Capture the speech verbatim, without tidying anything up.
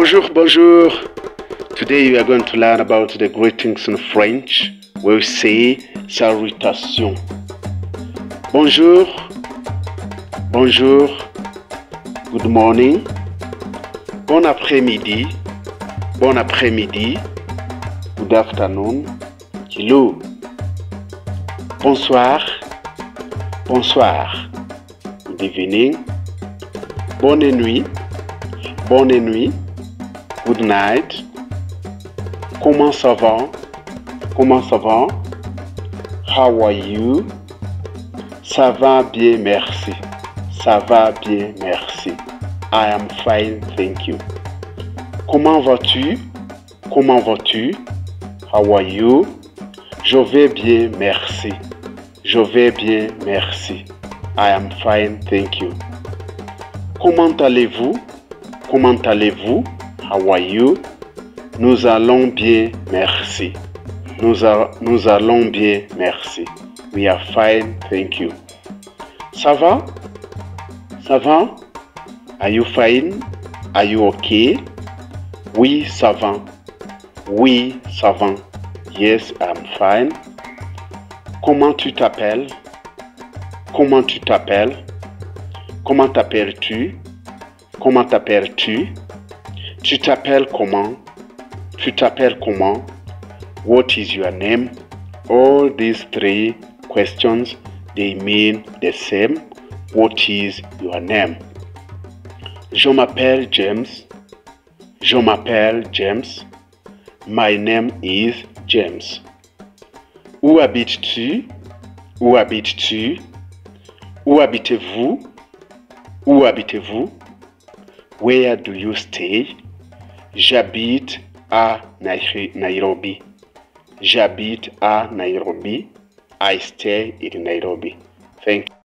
Bonjour, bonjour. Today we are going to learn about the greetings in French. We say salutation. Bonjour, bonjour, good morning, bon après-midi, bon après-midi, good afternoon, hello, bonsoir, bonsoir, good evening, bonne nuit, bonne nuit, good night, comment ça va, comment ça va, how are you, ça va bien, merci, ça va bien, merci, I am fine, thank you. Comment vas-tu, comment vas-tu, how are you, je vais bien, merci, je vais bien, merci, I am fine, thank you. Comment allez-vous, comment allez-vous, how are you, nous allons bien, merci, nous, a, nous allons bien, merci, we are fine, thank you. Ça va, ça va, are you fine, are you okay, oui, ça va, oui, ça va, yes, I'm fine. Comment tu t'appelles, comment tu t'appelles, comment t'appelles-tu, comment t'appelles-tu, tu t'appelles comment, tu t'appelles comment, what is your name. All these three questions, they mean the same. What is your name? Je m'appelle James. Je m'appelle James. My name is James. Où habites-tu? Où habites-tu? Où habitez-vous? Où habitez-vous? Where do you stay? J'habite à Nairobi. J'habite à Nairobi. I stay in Nairobi. Thank you.